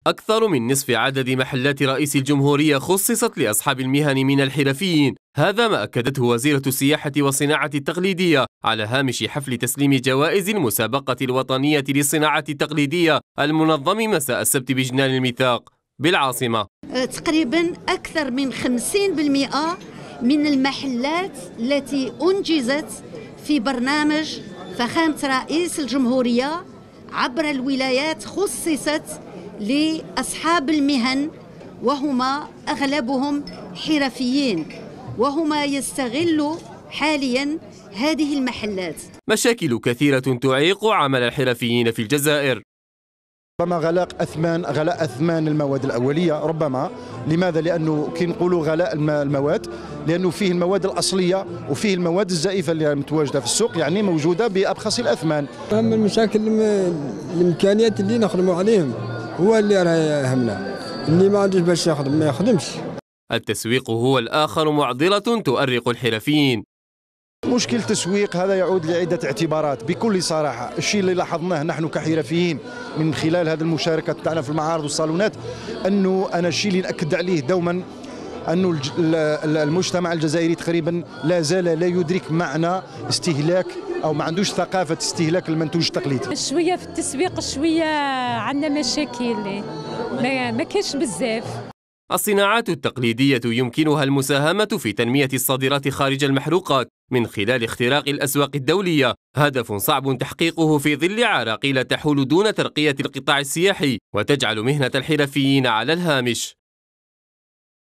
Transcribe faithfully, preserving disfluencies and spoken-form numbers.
أكثر من نصف عدد محلات رئيس الجمهورية خصصت لأصحاب المهن من الحرفيين، هذا ما أكدته وزيرة السياحة والصناعة التقليدية على هامش حفل تسليم جوائز المسابقة الوطنية للصناعة التقليدية المنظم مساء السبت بجنان الميثاق بالعاصمة. تقريبا أكثر من خمسين بالمئة من المحلات التي أنجزت في برنامج فخامة رئيس الجمهورية عبر الولايات خصصت لأصحاب المهن، وهما أغلبهم حرفيين، وهما يستغلوا حاليا هذه المحلات. مشاكل كثيرة تعيق عمل الحرفيين في الجزائر. ربما غلاء أثمان غلاء أثمان المواد الأولية، ربما لماذا؟ لأنه كي نقولوا غلاء المواد لأنه فيه المواد الأصلية وفيه المواد الزائفة اللي متواجدة في السوق، يعني موجودة بأبخس الأثمان. أهم المشاكل الإمكانيات اللي نخدموا عليهم هو اللي راه يهمنا، اللي ما عندوش باش يخدم ما يخدمش. التسويق هو الآخر معضلة تؤرق الحرفيين. مشكل تسويق هذا يعود لعدة اعتبارات بكل صراحة. الشيء اللي لاحظناه نحن كحرفيين من خلال هذه المشاركة تاعنا في المعارض والصالونات، أنه أنا الشيء اللي نأكد عليه دوما أنه المجتمع الجزائري تقريبا لا زال لا يدرك معنى استهلاك أو ما عندوش ثقافة استهلاك المنتوج التقليدي. شوية في التسويق شوية عندنا مشاكل ما, ما كاش بزاف. الصناعات التقليدية يمكنها المساهمة في تنمية الصادرات خارج المحروقات من خلال اختراق الأسواق الدولية، هدف صعب تحقيقه في ظل عراقيل تحول دون ترقية القطاع السياحي وتجعل مهنة الحرفيين على الهامش.